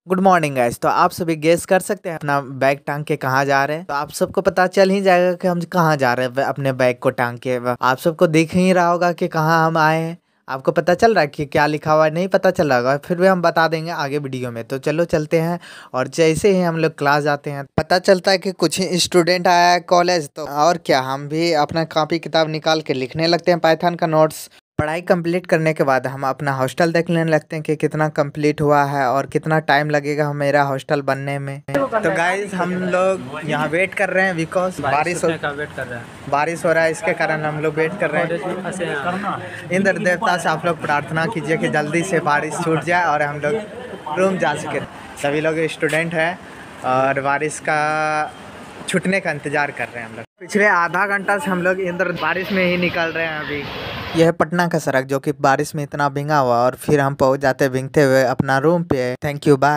Good morning guys. तो आप सभी गेस कर सकते हैं अपना बैग टांग के कहाँ जा रहे हैं। तो आप सबको पता चल ही जाएगा कि हम कहाँ जा रहे हैं अपने बैग को टांग के। आप सबको दिख ही रहा होगा कि कहाँ हम आए हैं। आपको पता चल रहा है कि क्या लिखा हुआ है? नहीं पता चल रहा होगा, फिर भी हम बता देंगे आगे वीडियो में। तो चलो चलते हैं। और जैसे ही हम लोग क्लास जाते हैं पता चलता है कि कुछ स्टूडेंट आया है कॉलेज। तो और क्या, हम भी अपना कॉपी किताब निकाल के लिखने लगते हैं पाइथन का नोट्स। पढ़ाई कंप्लीट करने के बाद हम अपना हॉस्टल देखने लगते हैं कि कितना कंप्लीट हुआ है और कितना टाइम लगेगा मेरा हॉस्टल बनने में। तो गाइस हम लोग यहाँ वेट कर रहे हैं बिकॉज बारिश हो रहा है, इसके कारण हम लोग वेट कर रहे हैं। इंद्र देवता से आप लोग प्रार्थना कीजिए कि जल्दी से बारिश छूट जाए और हम लोग रूम जा सके। सभी लोग स्टूडेंट हैं और बारिश का छूटने का इंतजार कर रहे हैं हम लोग। पिछले आधा घंटा से हम लोग इंद्र बारिश में ही निकल रहे हैं। अभी यह है पटना का सड़क जो कि बारिश में इतना भींगा हुआ, और फिर हम पहुंच जाते हैं भींगते हुए अपना रूम पे। Thank you, bye.